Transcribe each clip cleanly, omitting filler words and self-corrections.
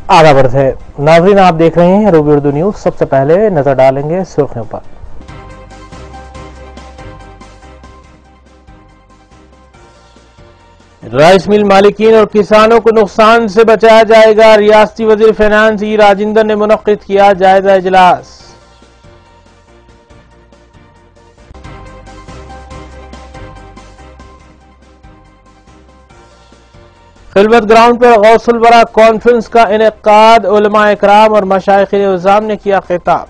आधा वर्ष है। नाज़रीन, आप देख रहे हैं रूबी उर्दू न्यूज। सबसे पहले नजर डालेंगे सुर्खियों पर। राइस मिल मालिकीन और किसानों को नुकसान से बचाया जाएगा। रियासती वजीर फाइनेंस ई राजेंद्र ने मुनक्किद किया जायजा इजलास। खिलवत ग्राउंड पर गौसुल वरा कॉन्फ्रेंस का इनेकाद। उलमा इकराम और मशाइखिन निज़ाम ने किया खिताब।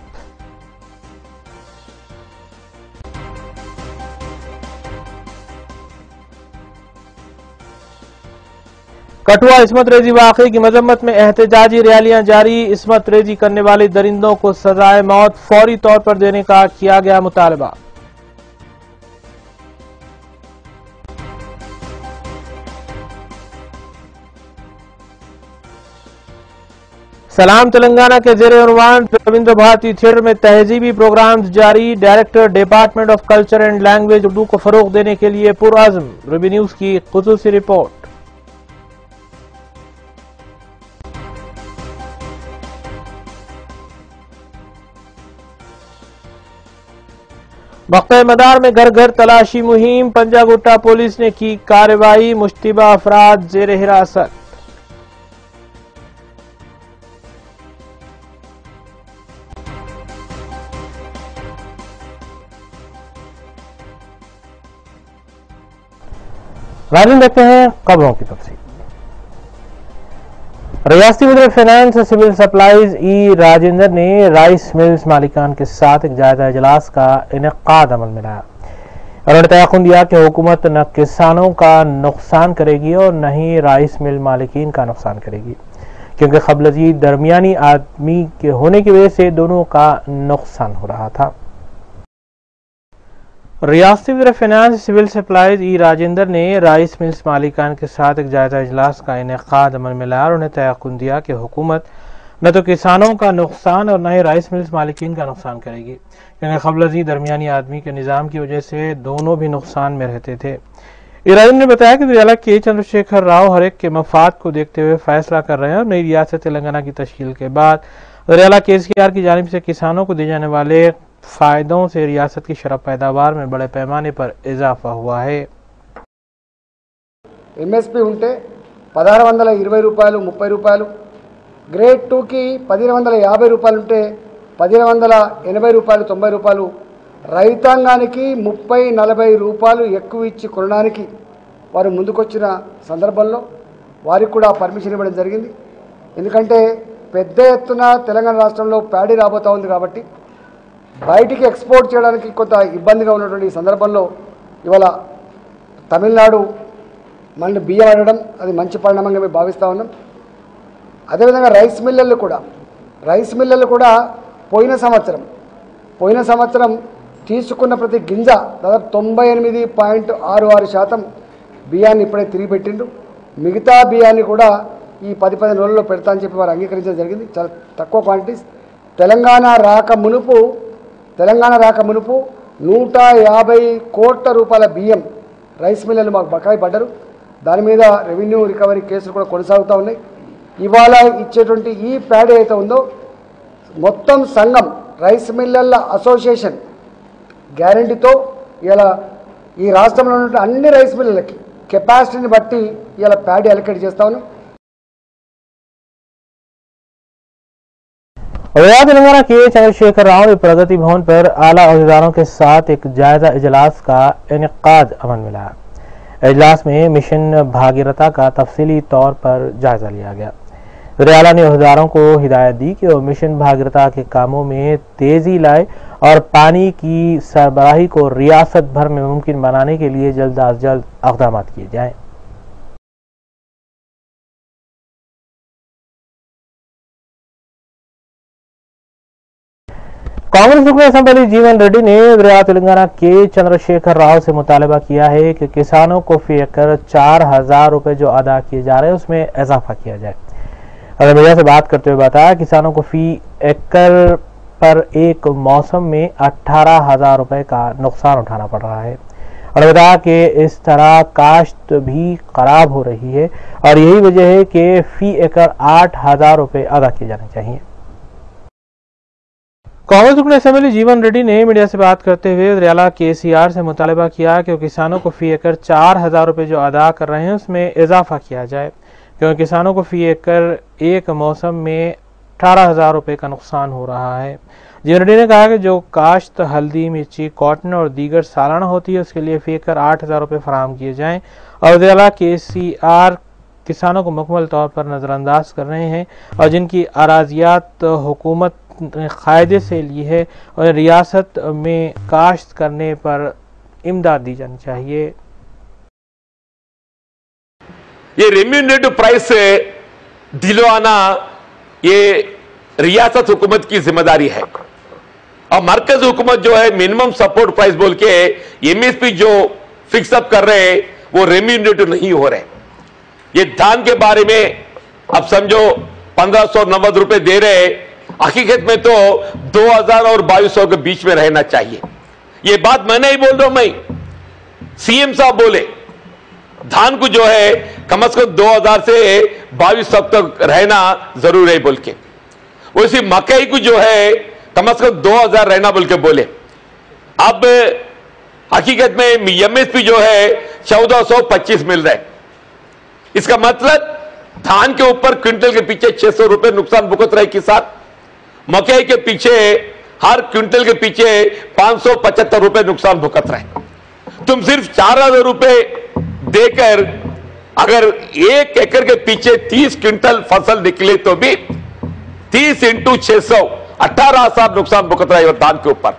कठुआ इस्मत रेजी वाक़े की मजम्मत में एहतजाजी रैलियां जारी। इस्मत रेजी करने वाले दरिंदों को सजाए मौत फौरी तौर पर देने का किया गया मुतालबा। सलाम तेलंगाना के जेर उन्वान रविंद्र भारती थिएटर में तहजीबी प्रोग्राम्स जारी। Director department of culture and language Urdu को फरोग देने के लिए पुरअज़्म। रूबी न्यूज की खुसूसी रिपोर्ट। मक्का मदार में घर घर तलाशी मुहिम। पंजागुट्टा पुलिस ने की कार्रवाई। मुश्तिबा अफराद जेर हिरासत। राजन, देखते हैं खबरों की तफसील। रियासती वज़ीर finance civil supplies E Rajendra ने राइस मिल्स मालिकान के साथ एक जायजा इजलास का इनेकाद अमल में लाया। उन्होंने तयक़ुन दिया कि हुकूमत न किसानों का नुकसान करेगी और न ही राइस मिल मालिकीन का नुकसान करेगी, क्योंकि क़ब्लजी दरमियानी आदमी के होने की वजह से दोनों का नुकसान हो रहा था। रियासती वज़ीर finance civil supplies E Rajendra ने राइस मिल्स मालिकान के साथ एक जायजा इजलास का इनेकाद अमल में लाया और उन्हें तयक़ुन दिया कि हुकूमत न तो किसानों का नुकसान और न ही राइस मिल्स मालिकीन का नुकसान करेगी, क्योंकि क़ब्लजी दरमियानी आदमी के निज़ाम की वजह से दोनों भी नुकसान में रहते थे। राजेंद्र ने बताया कि वज़ीर के चंद्रशेखर राव हर एक के मफाद को देखते हुए फैसला कर रहे हैं और नई रियासत तेलंगाना की तश्कील के बाद वज़ीर KCR की जानिब से किसानों को दिए जाने वाले फायदों से रियासत की शराब पैदावार में बड़े पैमाने पर इजाफा हुआ है। MSP ఉంటే 1620 రూపాయలు 30 రూపాయలు, గ్రేడ్ 2 కి 1550 రూపాయలు ఉంటే 1580 రూపాయలు 90 రూపాయలు, రైతాంగానికి 30-40 రూపాయలు ఎక్కువ ఇచ్చి కొనడానికి వారు ముందుకొచ్చిన సందర్భంలో వారికి కూడా పర్మిషన్ ఇవ్వడం జరిగింది. ఎందుకంటే పెద్ద ఎత్తున తెలంగాణ రాష్ట్రంలో ప్యాడీ రాబోతా ఉంది కాబట్టి బయటికి ఎక్స్పోర్ట్ చేయడానికి కొంత ఇబ్బందిగా ఉన్నటువంటి సందర్భంలో ఇవాళ తమిళనాడు మళ్ళీ బియ్యం అడగడం అది మంచి పరిణామంగా మేము భావిస్తూ ఉన్నాం. అదేవిధంగా రైస్ మిల్లర్లు కూడా పోయిన సంవత్సరం తీసుకున్న ప్రతి గింజ దాదాపు 98.66% బియ్యాన్ని ఇప్పుడే తిరిగి పెట్టిండు. మిగతా బియ్యాన్ని కూడా ఈ 10-15 రోజుల్లో పెడతా అని చెప్పి వారు అంగీకరించడం జరిగింది. చాలా తక్కువ క్వాంటిటీస్. తెలంగాణ రాక మునుపు 150 కోట్ల రూపాయల బియ్యం రైస్ మిల్లర్లు మాకు బకాయి పడ్డారు. దాని మీద రెవెన్యూ రికవరీ కేసులు కూడా కొనసాగుతూ ఉన్నాయి. ఇవాళ ఇచ్చేటువంటి ఈ ప్యాడ్ ఏదైతే ఉందో మొత్తం సంఘం రైస్ మిల్లర్ల అసోసియేషన్ గ్యారంటీతో ఇలా ఈ రాష్ట్రంలో ఉన్నటువంటి అన్ని రైస్ మిల్లర్లకి కెపాసిటీని బట్టి ఇలా ప్యాడ్ అలొకేట్ చేస్తా ఉన్నాం. वज़ीर तेलंगाना के चंद्रशेखर राव ने प्रगति भवन पर आला अहदेदारों के साथ एक जायजा इजलास का इनेकाद अमल में लाया। इजलास में मिशन भागीरथा का तफसीली तौर पर जायजा लिया गया। वज़ीर आला ने अहदेदारों को हिदायत दी कि वो मिशन भागीरथा के कामों में तेजी लाए और पानी की सरबराही को रियासत भर में मुमकिन बनाने के लिए जल्द अज जल्द इक़दाम किए जाएं। कांग्रेस रुकन असेंबली जीवन रेड्डी ने वज़ीर तेलंगाना के चंद्रशेखर राव से मुतालबा किया है कि किसानों को फी एकड़ 4000 रुपए जो अदा किए जा रहे हैं उसमें इजाफा किया जाए। उन्होंने मीडिया से बात करते हुए बताया किसानों को फी एकड़ पर एक मौसम में 18,000 रुपए का नुकसान उठाना पड़ रहा है और बताया कि इस तरह काश्त भी खराब हो रही है और यही वजह है कि फी एकड़ 8,000 रुपये अदा किए जाने चाहिए। कांग्रेस रुकन असेंबली जीवन रेड्डी ने मीडिया से बात करते हुए वज़ीर-ए-आला KCR से मुतालबा किया कि वो किसानों को फी एकड़ 4,000 रुपये जो अदा कर रहे हैं उसमें इजाफा किया जाए, क्योंकि किसानों को फी एकड़ एक मौसम में 18,000 रुपये का नुकसान हो रहा है। जीवन रेड्डी ने कहा कि जो काश्त हल्दी, मिर्ची, कॉटन और दीगर सालाना होती है उसके लिए फी एकड़ 8,000 रुपये फराहम किए जाएँ और वज़ीर-ए-आला KCR किसानों को मुकम्मल तौर पर नज़रअंदाज कर रहे हैं और जिनकी अराजियात हुकूमत ने कायदे से ली है और रियासत में काश्त करने पर इमदाद दी जानी चाहिए। ये रेम्यूनरेटिव प्राइस दिलवाना ये रियासत हुकूमत की जिम्मेदारी है और मरकज हुकूमत जो है मिनिमम सपोर्ट प्राइस बोल के MSP जो फिक्सअप कर रहे हैं वो रेम्यूनरेटिव नहीं हो रहे। ये धान के बारे में अब समझो 1,590 रुपए दे रहे, हकीकत में तो 2,000 और 2,200 के बीच में रहना चाहिए। ये बात मैं नहीं बोल रहा हूं, मैं CM साहब बोले धान को जो है कम से कम 2,000 से 2,200 तक रहना जरूर है बोल के, वैसे मकई को जो है कम से कम 2,000 रहना बोल के बोले। अब हकीकत में MSP जो है 1,425 मिल रहा है। इसका मतलब धान के ऊपर क्विंटल के पीछे 600 रुपए नुकसान भुगत रहे किसान, मकई के पीछे हर क्विंटल के पीछे 575 रुपए नुकसान भुगत रहे। तुम सिर्फ 4,000 रुपए देकर अगर 1 एकड़ के पीछे 30 क्विंटल फसल निकले तो भी 30 × 600 18,000 नुकसान भुगत रहे धान के ऊपर।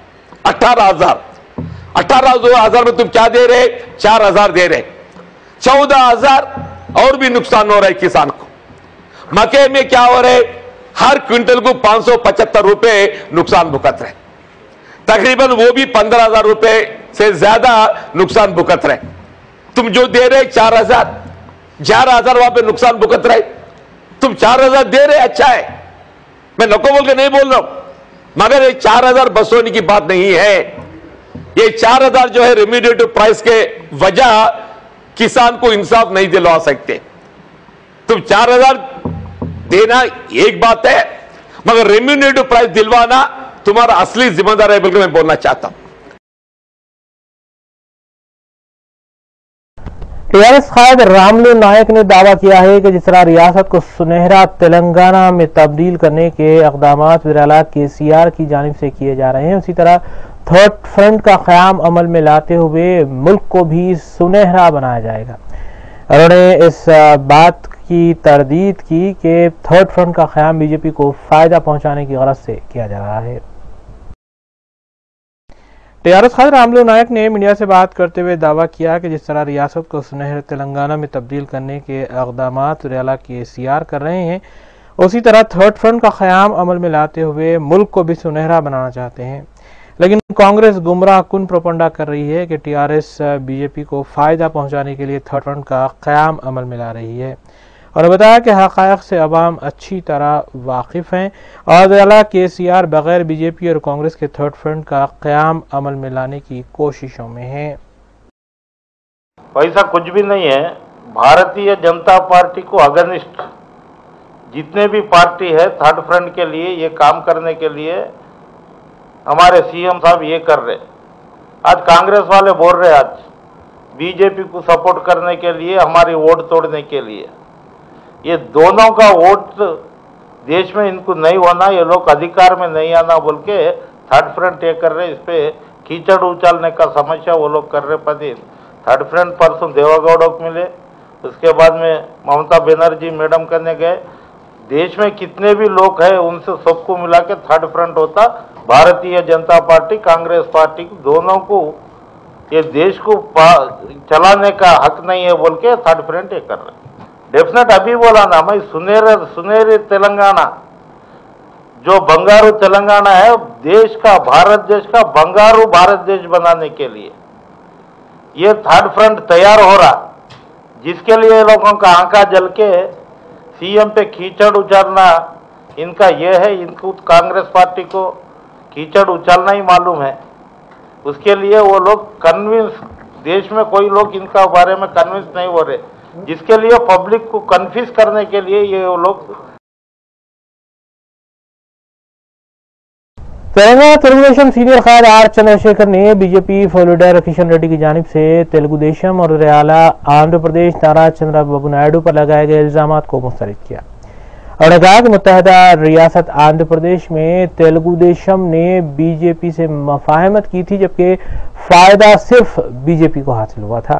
18,000 में तुम क्या दे रहे? 4,000 दे रहे, 14,000 और भी नुकसान हो रहा है किसान को। मकई में क्या हो रहा है? हर क्विंटल को 575 रुपए नुकसान भुगत रहे, तकरीबन वो भी 15,000 रुपए से ज्यादा नुकसान भुगत रहे। तुम जो दे रहे 4,000, 11,000 वहां पे नुकसान भुगत रहे, तुम 4,000 दे रहे, अच्छा है, मैं नको बोल के नहीं बोल रहा हूं, मगर ये 4,000 बस होने की बात नहीं है। ये 4,000 जो है रेम्यूनरेटिव प्राइस के वजह किसान को इंसाफ नहीं दिलवा सकते। तुम 4,000 देना एक बात है, मगर रेम्यूनरेटिव प्राइस दिलवाना तुम्हारा असली जिम्मेदार है बल्कि मैं बोलना चाहता हूं। टीआरएस कायद रामलू नायक ने दावा किया है कि जिस तरह रियासत को सुनहरा तेलंगाना में तब्दील करने के इक़दामात वज़ीर-ए-आला KCR की जानिब से किए जा रहे हैं, उसी तरह थर्ड फ्रंट का क़याम अमल में लाते हुए मुल्क को भी सुनहरा बनाया जाएगा। उन्होंने इस बात की तरदीद की कि थर्ड फ्रंट का क़याम BJP को फ़ायदा पहुंचाने की गरज से किया जा रहा है। टीआरएस कायद रामलू नायक ने मीडिया से बात करते हुए दावा किया कि जिस तरह रियासत को सुनहरे तेलंगाना में तब्दील करने के इक़दामात वज़ीर-ए-आला KCR कर रहे हैं, उसी तरह थर्ड फ्रंट का क़याम अमल में लाते हुए मुल्क को भी सुनहरा बनाना चाहते हैं। लेकिन कांग्रेस गुमराह कुन प्रोपगंडा कर रही है कि टीआरएस BJP को फ़ायदा पहुंचाने के लिए थर्ड फ्रंट का क़याम अमल में ला रही है और बताया कि हक़ाइक़ से अवाम अच्छी तरह वाकिफ़ हैं और वज़ीर-ए-आला KCR बग़ैर BJP और कांग्रेस के थर्ड फ्रंट का क़याम अमल में लाने की कोशिशों में है। वैसा कुछ भी नहीं है। भारतीय जनता पार्टी को अगेंस्ट जितने भी पार्टी है थर्ड फ्रंट के लिए ये काम करने के लिए हमारे CM साहब ये कर रहे। आज कांग्रेस वाले बोल रहे आज BJP को सपोर्ट करने के लिए, हमारी वोट तोड़ने के लिए। ये दोनों का वोट देश में इनको नहीं होना, ये लोग अधिकार में नहीं आना बोल के थर्ड फ्रंट ये कर रहे। इस पे कीचड़ उछालने का समस्या वो लोग कर रहे। पति थर्ड फ्रंट परसों देवेगौड़ा को मिले, उसके बाद में ममता बनर्जी मैडम करने गए। देश में कितने भी लोग हैं उनसे सबको मिला के थर्ड फ्रंट होता। भारतीय जनता पार्टी कांग्रेस पार्टी दोनों को ये देश को चलाने का हक नहीं है बोल के थर्ड फ्रंट ये कर रहे। डेफिनेट अभी बोला ना मैं, सुनहरे तेलंगाना जो बंगारू तेलंगाना है देश का, भारत देश का बंगारू भारत देश बनाने के लिए ये थर्ड फ्रंट तैयार हो रहा, जिसके लिए लोगों का आंखा जल के CM पे कीचड़ उछालना इनका ये है। इनको कांग्रेस पार्टी को कीचड़ उछालना ही मालूम है, उसके लिए वो लोग कन्विंस देश में कोई लोग इनका बारे में कन्विंस नहीं हो रहे, जिसके लिए पब्लिक को कन्फ्यूज करने के लिए ये लोग। तेलंगाना तेलुगुदेशम सीनियर कायद आर चंद्रशेखर ने BJP floor leader Kishan Reddy की जानिब से तेलुगुदेशम और रियाला आंध्र प्रदेश नारा चंद्रबाबू नायडू पर लगाए गए इल्जाम को मुस्तरद किया और कहा कि मुत्तहदा रियासत आंध्र प्रदेश में तेलुगुदेशम ने बीजेपी से मुफाहमत की थी, जबकि फायदा सिर्फ बीजेपी को हासिल हुआ था।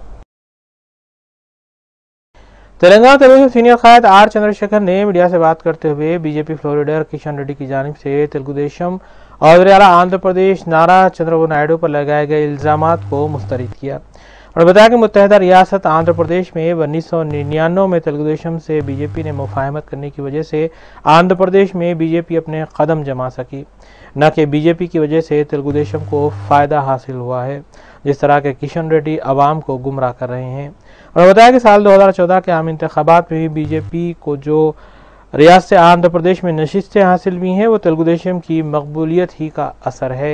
तेलंगाना तेलुगु सीनियर कायद आर चंद्रशेखर ने मीडिया से बात करते हुए BJP floor leader Kishan Reddy की जानिब से तेलुगुदेशम और रियाला आंध्र प्रदेश नारा चंद्रबाबू नायडू पर लगाए गए इल्जाम को मुस्तरद किया और बताया कि मुत्तहदा रियासत आंध्र प्रदेश में 1999 में तेलुगुदेशम से बीजेपी ने मुफाहमत करने की वजह से आंध्र प्रदेश में बीजेपी अपने कदम जमा सकी, न कि बीजेपी की वजह से तेलुगुदेशम को फायदा हासिल हुआ है, जिस तरह के किशन रेड्डी आवाम को गुमराह कर रहे हैं। और बताया कि साल 2014 के आम इंतखाबात में भी बीजेपी को जो रियासत आंध्र प्रदेश में नशिस्तें हासिल हुई हैं वो तेलुगुदेशम की मकबूलियत ही का असर है।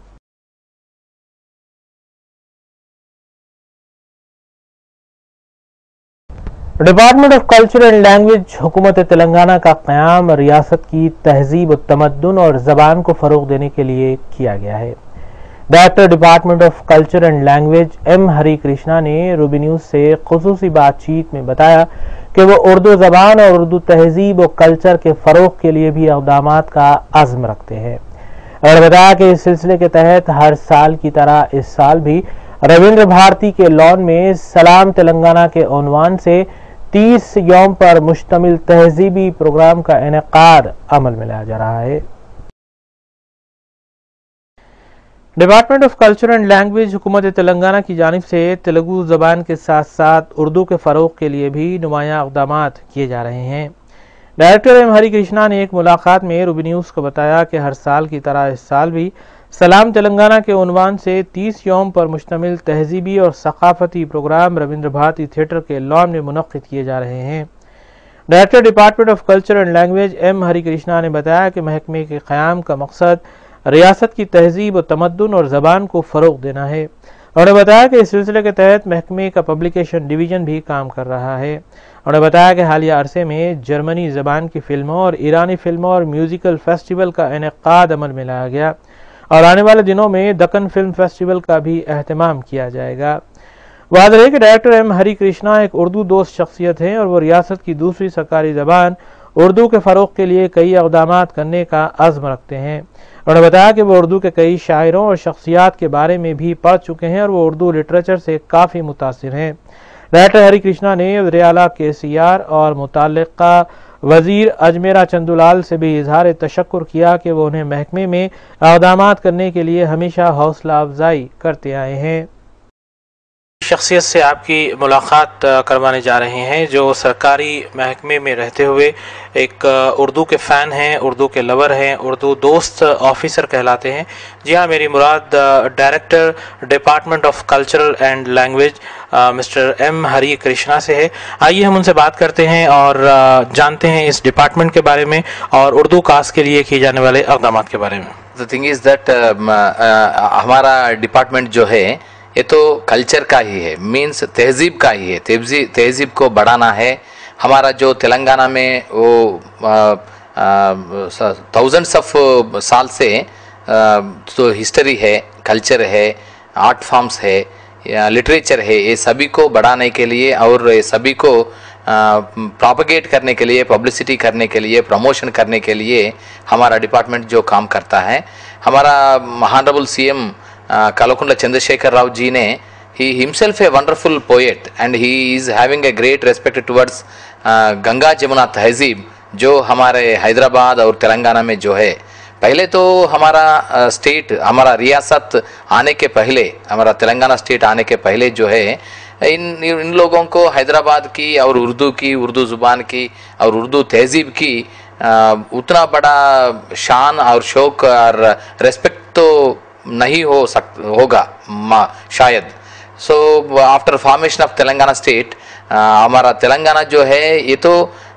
Department of culture and language हुकूमत तेलंगाना का क़याम रियासत की तहजीब और तमद्दुन और ज़बान को फ़रोग़ देने के लिए किया गया है। Director department of culture and language M Hari Krishna ने रूबी न्यूज़ से खुसूसी बातचीत में बताया कि वो उर्दू ज़बान और उर्दू तहजीब और कल्चर के फ़रोग़ के लिए भी इक़दामात का अज़्म रखते हैं और बताया कि इस सिलसिले के तहत हर साल की तरह इस साल भी रविंद्र भारती के लॉन में सलाम तेलंगाना के उन्वान से 30 यौम पर मुश्तमिल तहजीबी प्रोग्राम का इनेकाद अमल में लाया जा रहा है। Department of culture and language हुकूमत तेलंगाना की जानिब से तेलुगु ज़बान के साथ साथ उर्दू के फ़रोग़ के लिए भी नुमायां इक़दामात किए जा रहे हैं। डायरेक्टर एम हरी कृष्णा ने एक मुलाकात में रूबी न्यूज़ को बताया कि हर साल की तरह इस साल भी सलाम तेलंगाना के उन्वान से 30 यौम पर मुश्तमिल तहजीबी और सकाफती प्रोग्राम रविंद्र भारती थिएटर के लॉन में मुनक्किद किए जा रहे हैं। Director department of culture and language M Hari Krishna ने बताया कि महकमे के क़याम का मकसद रियासत की तहजीब और तमद्दुन और ज़बान को फ़रोग़ देना है। उन्होंने बताया कि इस सिलसिले के तहत महकमे का पब्लिकेशन डिवीज़न भी काम कर रहा है। उन्होंने बताया कि हालिया अरसे में जर्मनी ज़बान की फ़िल्मों और ईरानी फ़िल्मों और म्यूज़िकल फेस्टिवल का इनेकाद अमल में लाया गया और आने वाले दिनों में दक्कन फिल्म फेस्टिवल का भी एहतमाम किया जाएगा। वाज़ेह है कि डायरेक्टर एम हरी कृष्णा एक उर्दू दोस्त शख्सियत हैं और वो रियासत की दूसरी सरकारी ज़बान उर्दू के फ़रोग़ के लिए कई इक़दामात करने का अज़्म रखते हैं। उन्होंने बताया कि वो उर्दू के कई शायरों और शख्सियात के बारे में भी पढ़ चुके हैं और वो उर्दू लिटरेचर से काफ़ी मुतासिर हैं। डायरेक्टर हरी कृष्णा ने रियाला KCR और मुताल्लिक़ा वज़ीर अजमेरा चंदूलाल से भी इजहार तशक्कुर किया कि वो उन्हें महकमे में इक़दामात करने के लिए हमेशा हौसला अफजाई करते आए हैं। शख्सियत से आपकी मुलाकात करवाने जा रहे हैं जो सरकारी महकमे में रहते हुए एक उर्दू के फ़ैन हैं, उर्दू के लवर हैं, उर्दू दोस्त ऑफिसर कहलाते हैं। जी हाँ, मेरी मुराद director department of cultural and language mister M Hari Krishna से है। आइए हम उनसे बात करते हैं और जानते हैं इस डिपार्टमेंट के बारे में और उर्दू कास्ट के लिए किए जाने वाले इक़दाम के बारे में। द थिंग इज़ दैट हमारा डिपार्टमेंट जो है ये तो कल्चर का ही है, मीन्स तहजीब का ही है। तहजीब को बढ़ाना है। हमारा जो तेलंगाना में वो थाउजेंड्स ऑफ साल से तो हिस्ट्री है, कल्चर है, आर्ट फॉर्म्स है, लिटरेचर है, ये सभी को बढ़ाने के लिए और ये सभी को प्रोपगेट करने के लिए, पब्लिसिटी करने के लिए, प्रमोशन करने के लिए हमारा डिपार्टमेंट जो काम करता है। हमारा honourable CM Kalakunda Chandrasekhar Rao ji ne, he himself a wonderful poet and he is having a great respect towards Ganga Jamuna तहजीब जो हमारे हैदराबाद और तेलंगाना में जो है। पहले तो हमारा स्टेट, हमारा रियासत आने के पहले, हमारा तेलंगाना स्टेट आने के पहले जो है इन लोगों को हैदराबाद की और उर्दू की, उर्दू ज़ुबान की और उर्दू तहजीब की उतना बड़ा शान और शौक और रेस्पेक्ट तो नहीं होगा शायद। So after formation of Telangana state हमारा तेलंगाना जो है ये तो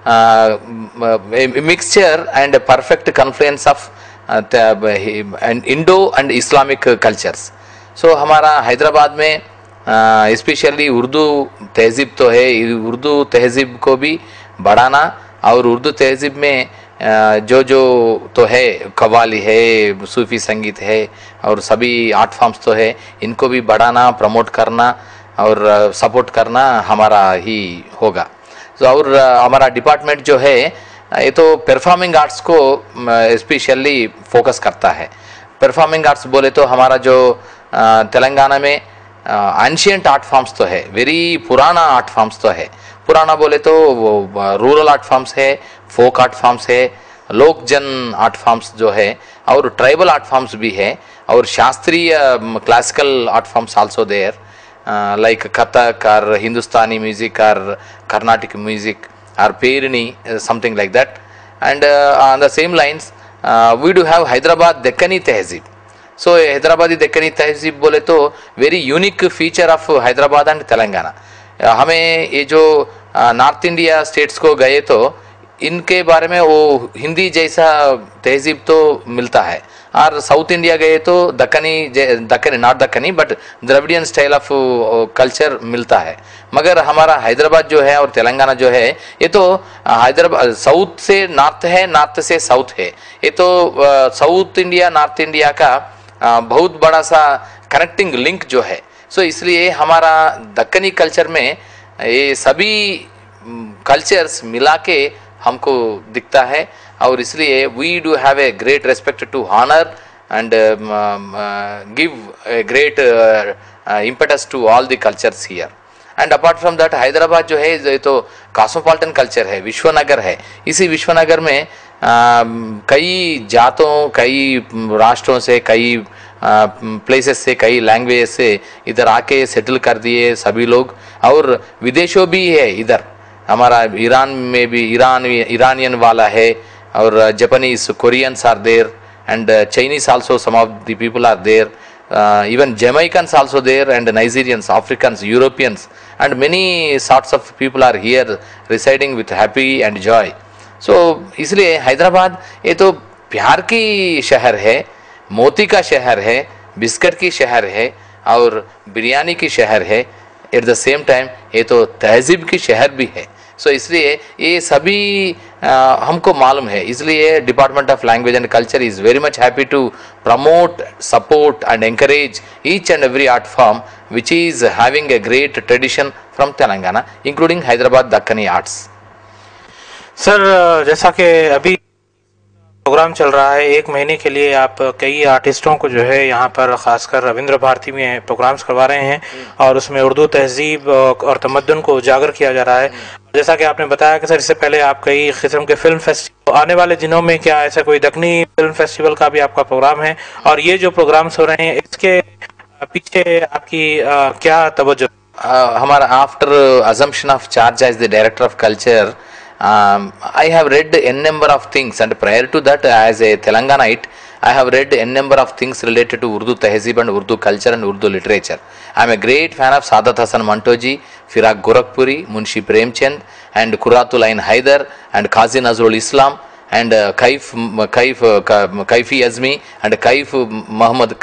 mixture and perfect confluence of Indo and Islamic cultures. So हमारा हैदराबाद में स्पेशली उर्दू तहजीब तो है, उर्दू तहजीब को भी बढ़ाना और उर्दू तहजीब में जो जो तो है, कव्वाली है, सूफी संगीत है और सभी आर्ट फॉर्म्स तो है, इनको भी बढ़ाना, प्रमोट करना और सपोर्ट करना हमारा ही होगा। तो और हमारा डिपार्टमेंट जो है ये तो परफॉर्मिंग आर्ट्स को स्पेशली फोकस करता है। परफॉर्मिंग आर्ट्स बोले तो हमारा जो तेलंगाना में एंशिएंट आर्ट फॉर्म्स तो है, वेरी पुराना आर्ट फॉर्म्स तो है। पुराना बोले तो वो रूरल आर्ट फॉर्म्स है, फोक आर्ट फॉर्म्स है, लोक जन आर्ट फॉर्म्स जो है और ट्राइबल आर्ट फॉर्म्स भी है और शास्त्रीय classical art forms also there like Kathak or Hindustani music or Carnatic music or Perini, something like that. And on the same lines, we do have Hyderabad Deccani Tehzeeb. So Hyderabadi Deccani Tehzeeb बोले तो very unique feature of Hyderabad and Telangana. हमें ये जो north India states को गए तो इनके बारे में वो हिंदी जैसा तहजीब तो मिलता है, और साउथ इंडिया गए तो Dakkani not Dakkani but Dravidian style of culture मिलता है। मगर हमारा हैदराबाद जो है और तेलंगाना जो है ये तो हैदराबाद साउथ से नॉर्थ है, नॉर्थ से साउथ है। ये तो साउथ इंडिया नॉर्थ इंडिया का बहुत बड़ा सा कनेक्टिंग लिंक जो है। सो इसलिए हमारा दक्कनी कल्चर में ये सभी कल्चर्स मिला के हमको दिखता है और इसलिए we do have a great respect to honour and give a great impetus to all the cultures here. And apart from that Hyderabad जो है ये तो कॉस्मोपॉलिटन कल्चर है, विश्वनगर है। इसी विश्वनगर में कई जातों, कई राष्ट्रों से, कई प्लेसेस से, कई लैंग्वेज से इधर आके सेटल कर दिए सभी लोग, और विदेशों भी है इधर। हमारा ईरान में भी ईरानियन वाला है और Japanese, Koreans are there and Chinese also, some of the people are there, even Jamaicans also there and Nigerians, Africans, Europeans and many sorts of people are here residing with happy and joy. So इसलिए हैदराबाद ये तो प्यार की शहर है, मोती का शहर है, बिस्किट की शहर है और बिरयानी की शहर है। एट द सेम टाइम ये तो तहजीब की शहर भी है। सो इसलिए ये सभी हमको मालूम है, इसलिए department of language and culture is very much happy to promote, support and encourage each and every art form which is having a great tradition from Telangana including Hyderabad Dakkani arts. Sir जैसा कि अभी programme चल रहा है, एक महीने के लिए आप कई आर्टिस्टों को जो है यहाँ पर खासकर रविंद्र भारती में प्रोग्राम्स करवा रहे हैं और उसमें उर्दू तहजीब और तमद्दुन को उजागर किया जा रहा है। जैसा कि आपने बताया कि सर इससे पहले आप कई किस्म के फिल्म फेस्टिवल, आने वाले दिनों में क्या ऐसा कोई दक्कनी फिल्म फेस्टिवल का भी आपका प्रोग्राम है? और ये जो प्रोग्राम्स हो रहे हैं इसके पीछे आपकी क्या तवज्जो? हमारा after assumption of charge as the director of culture, I have read n number of things, and prior to that as a Telanganite I have read n number of things related to Urdu Tehzeeb and Urdu culture and Urdu literature. I am a great fan of Saadat Hasan Mantoji, Firaq Gorakhpuri, Munshi Premchand and Qurratul Ain Haidar and Qazi Nazrul Islam and Kaifi Azmi and Kaif Muhammad,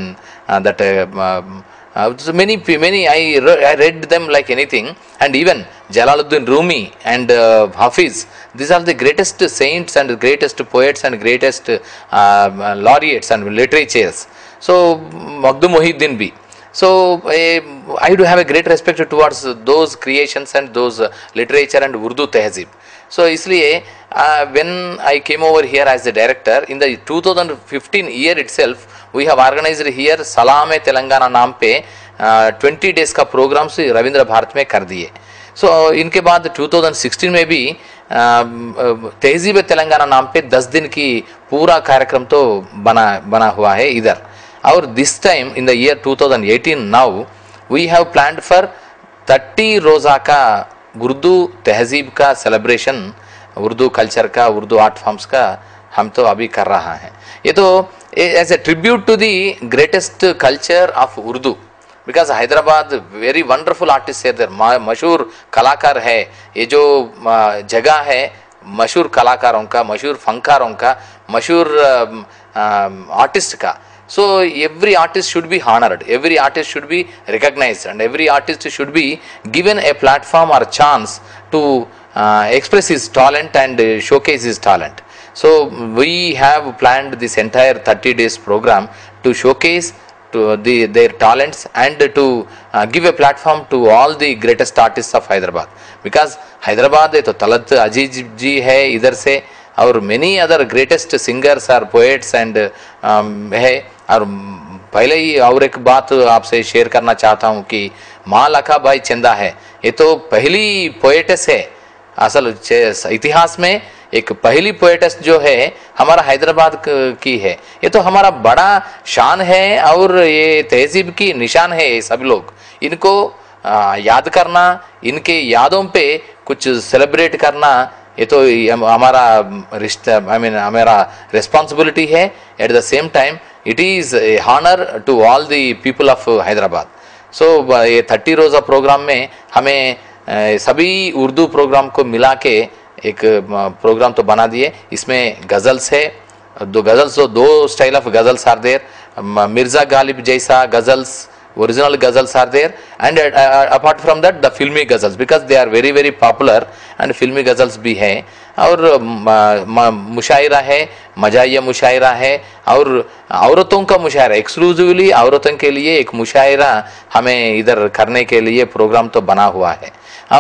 so many I read them like anything, and even Jalaluddin Rumi and Hafiz. These are the greatest saints and greatest poets and greatest laureates and literatures. So Makhdu Muhyiddin bhi. So I do have a great respect towards those creations and those literature and Urdu Tehzeeb. So इसलिए when I came over here as the director in the 2015 year itself, we have organized here सलाम तेलंगाना नाम पे 20 days का programme से रविंद्र भारत में कर दिए। सो इनके बाद 2016 में भी तहजीब तेलंगाना नाम पे 10 दिन की पूरा कार्यक्रम तो बना हुआ है इधर। और this time in the year 2018 now we have planned for 30 रोज़ा का उर्दू तहजीब का सेलिब्रेशन, उर्दू कल्चर का, उर्दू आर्ट फॉर्म्स का हम तो अभी कर रहा है। ये तो as a tribute to the greatest culture of Urdu, because Hyderabad very wonderful artist है, मशहूर कलाकार है। ये जो जगह है मशहूर कलाकारों का, मशहूर फनकारों का, मशहूर आर्टिस्ट का। So every artist should be honored, every artist should be recognized, and every artist should be given a platform or chance to express his talent and showcase his talent. So we have planned this entire 30 days program to showcase to their talents and to give a platform to all the greatest artists of Hyderabad, because Hyderabad तो तलत अजीज जी है इधर से, और many other greatest singers or poets and है. और पहले ही और एक बात आपसे शेयर करना चाहता हूँ कि माँ लखा भाई चंदा है, ये तो पहली पोएटेस है असल इतिहास में, एक पहली पोएटेस जो है हमारा हैदराबाद की है. ये तो हमारा बड़ा शान है और ये तहजीब की निशान है. ये सब लोग इनको याद करना, इनके यादों पे कुछ सेलिब्रेट करना, ये तो हमारा रिश्ता, हमारा रिस्पॉन्सिबिलिटी है. At the same time it is a honour to all the people of Hyderabad. So ये 30 रोज़ा प्रोग्राम में हमें सभी उर्दू प्रोग्राम को मिला के एक प्रोग्राम तो बना दिए. इसमें गज़ल्स है, दो style of ghazals are there. Mirza Ghalib जैसा ghazals, original ghazals are there, and apart from that the filmy ghazals, because they are very very popular, and filmy ghazals भी है. और मुशायरा है, मजाइया मुशायरा है, और औरतों का मुशायरा, एक्सक्लूसिवली औरतों के लिए एक मुशायरा हमें इधर करने के लिए प्रोग्राम तो बना हुआ है.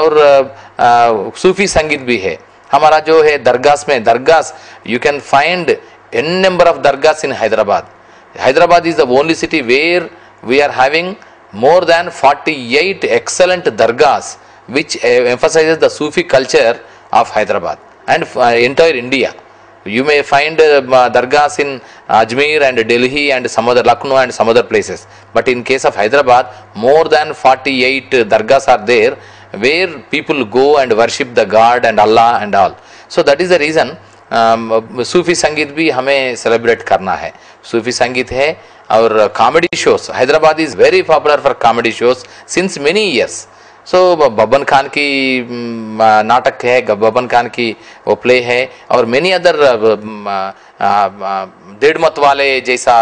और सूफी संगीत भी है हमारा जो है दरगाह में. Dargah you can find n number of dargah in Hyderabad. Hyderabad is the only city where we are having more than 48 excellent dargahs which emphasizes the Sufi culture of Hyderabad and entire India. You may find dargahs in Ajmer and Delhi and some other Lucknow and some other places, but in case of Hyderabad more than 48 dargahs are there where people go and worship the God and Allah and all. So that is the reason सूफी संगीत भी हमें celebrate करना है. सूफी संगीत है और comedy shows. Hyderabad is very popular for comedy shows since many years. So Babban Khan की नाटक है, बब्बन खान की वो प्ले है, और मेनी अदर डेढ़ मत वाले जैसा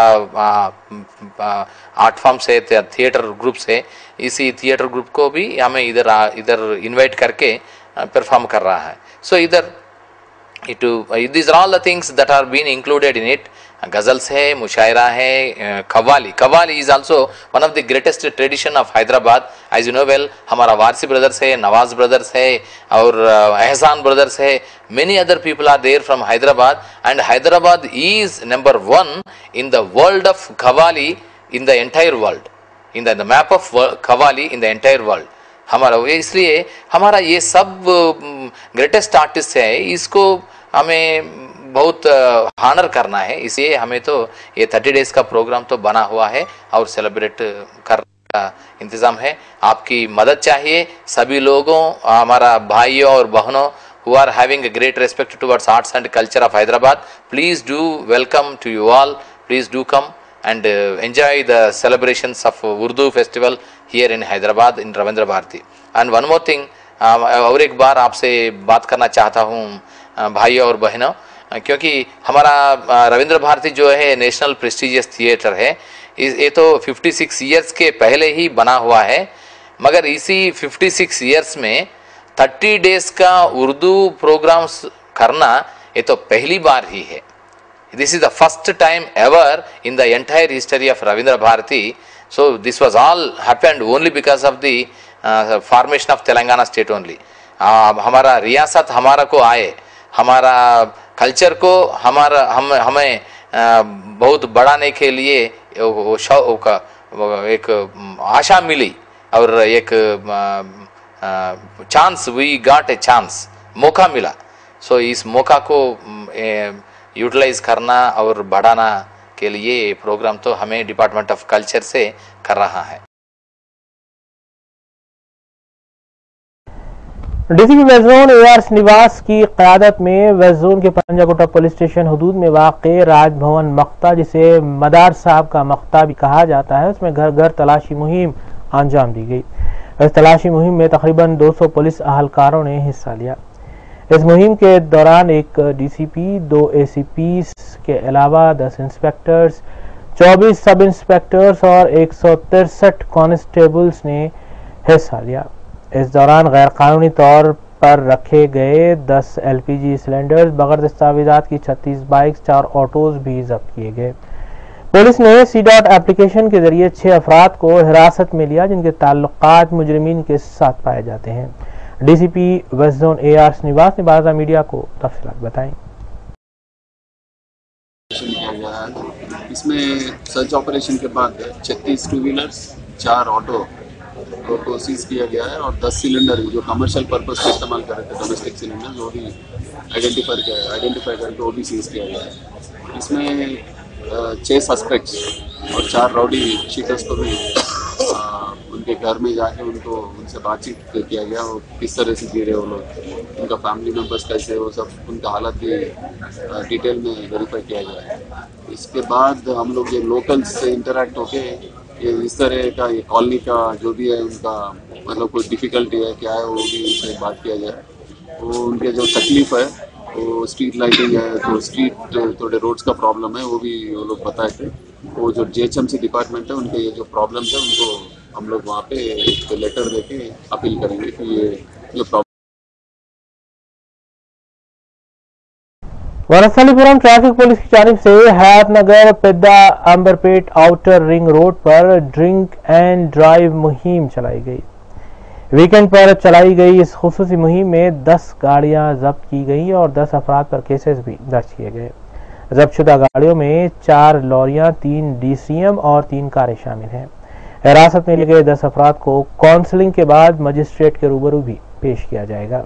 आर्ट फॉर्म्स है, थिएटर ग्रुप्स है. इसी थिएटर ग्रुप को भी हमें इधर इनवाइट करके परफॉर्म कर रहा है. सो इधर these are all the things that are being included in it. Ghazals है, मुशायरा है, qawwali. Qawwali is also one of the greatest tradition of Hyderabad. As you know well, हमारा वारसी brothers है, नवाज brothers है, और एहसान brothers है. Many other people are there from Hyderabad, and Hyderabad is number 1 in the world of qawwali in the entire world. In the map of qawwali in the entire world. हमारा इसलिए हमारा ये सब ग्रेटेस्ट आर्टिस्ट है, इसको हमें बहुत हानर करना है. इसलिए हमें तो ये 30 डेज का प्रोग्राम तो बना हुआ है और सेलिब्रेट करने का इंतज़ाम है. आपकी मदद चाहिए सभी लोगों, हमारा भाइयों और बहनों who are having a great respect towards arts and culture of Hyderabad. Please do welcome to you all. Please do come and enjoy the celebrations of Urdu festival here in Hyderabad in Ravindra Bharati. And one more thing, और एक बार आपसे बात करना चाहता हूँ भाइयों और बहनों, क्योंकि हमारा रविंद्र भारती जो है नेशनल प्रेस्टिजियस थिएटर है, ये तो 56 ईयर्स के पहले ही बना हुआ है, मगर इसी 56 ईयर्स में 30 डेज का उर्दू प्रोग्राम्स करना ये तो पहली बार ही है. This is the first time ever in the entire history of Ravindra Bharati. So this was all happened only because of the formation of Telangana state only. हमारा रियासत हमारा को आए, हमारा कल्चर को हमें बहुत बढ़ाने के लिए एक आशा मिली और एक chance, we got a chance, मौका मिला. सो इस मौका को यूटिलाइज करना और बढ़ाना के लिए प्रोग्राम तो हमें डिपार्टमेंट ऑफ कल्चर से कर रहा है. DCP west zone AR Srinivas की क़यादत में वेस्ट जोन के पंजागोटा पुलिस स्टेशन हदूद में वाक़े राजभवन मख्ता, जिसे मदार साहब का मख्ता भी कहा जाता है, उसमें घर घर तलाशी मुहिम अंजाम दी गई. इस तलाशी मुहिम में तकरीबन 200 पुलिस अहलकारों ने हिस्सा लिया. इस मुहिम के दौरान एक DCP, 2 ACPs के अलावा 10 इंस्पेक्टर्स, 24 सब इंस्पेक्टर्स और 163 कांस्टेबल्स ने हिस्सा लिया। इस दौरान गैरकानूनी तौर पर रखे गए 10 LPG सिलेंडर्स, बगैर दस्तावेजात की 36 बाइक्स, 4 ऑटोज भी जब्त किए गए। पुलिस ने C.डॉट एप्लीकेशन के जरिए 6 अफराद को हिरासत में लिया जिनके ताल्लुकात मुजरिमीन के साथ पाए जाते हैं। DCP west zone AR Srinivas ने बाज़ा मीडिया को तफसीलात बताई। इसमें सर्च ऑपरेशन के बाद 36 टू व्हीलर्स, 4 ऑटो को सीज किया गया है और 10 सिलेंडर जो कमर्शियल पर्पस पे इस्तेमाल कर रहे थे, डोमेस्टिक सिलेंडर, वो भी आइडेंटिफाई करके वो भी सीज किया गया है। इसमें 6 सस्पेक्ट्स और 4 राउडी शीटर्स को भी उनके घर में जाके उनसे बातचीत किया गया, वो किस तरह से जी रहे वो लोग, उनका फैमिली मेम्बर्स कैसे, वो सब उनका हालत भी डिटेल में वेरीफाई किया गया है। इसके बाद हम लोग ये लोकल्स से इंटरेक्ट होके ये इस तरह का ये कॉलोनी का जो भी है उनका मतलब कोई डिफ़िकल्टी है क्या है वो भी उनसे बात किया जाए। वो उनके जो तकलीफ़ है वो स्ट्रीट लाइटिंग है, तो स्ट्रीट थोड़े रोड्स का प्रॉब्लम है, वो भी वो लोग बताए थे। वो जो GHMC डिपार्टमेंट है उनके ये जो प्रॉब्लम्स है उनको हम लोग वहाँ पे एक लेटर देके अपील करेंगे कि ये जो प्रॉब्लम। वरसलीपुरम ट्रैफिक पुलिस की जानिब से Hayathnagar Pedda Amberpet outer ring road पर ड्रिंक एंड ड्राइव मुहिम चलाई गई। वीकेंड पर चलाई गई इस खुसूसी मुहिम में 10 गाड़ियां जब्त की गई और 10 अफराद पर केसेस भी दर्ज किए गए। जब्तशुदा गाड़ियों में 4 लॉरियां, 3 DCM और 3 कारें शामिल हैं। हिरासत में लिए गए 10 अफराद को काउंसलिंग के बाद मजिस्ट्रेट के रूबरू भी पेश किया जाएगा।